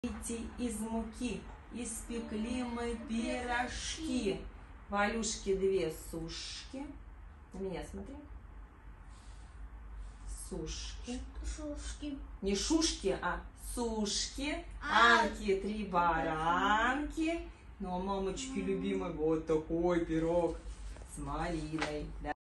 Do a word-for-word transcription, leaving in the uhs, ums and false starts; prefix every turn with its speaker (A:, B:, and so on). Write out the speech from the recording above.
A: Из муки испекли мы пирожки. Валюшке две сушки. На меня смотри. Сушки.
B: Шушки.
A: Не шушки, а сушки.
B: А.
A: Анки три баранки. Ну, а мамочки любимой вот такой пирог с малиной.